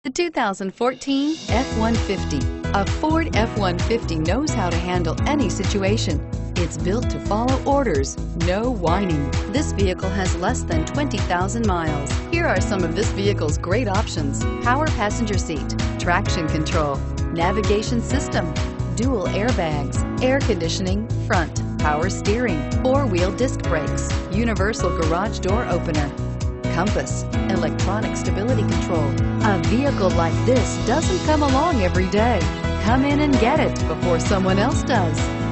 The 2014 F-150. A Ford F-150 knows how to handle any situation. It's built to follow orders, no whining. This vehicle has less than 20,000 miles. Here are some of this vehicle's great options: power passenger seat, traction control, navigation system, dual airbags, air conditioning, front, power steering, four-wheel disc brakes, universal garage door opener, compass, electronic stability control. A vehicle like this doesn't come along every day. Come in and get it before someone else does.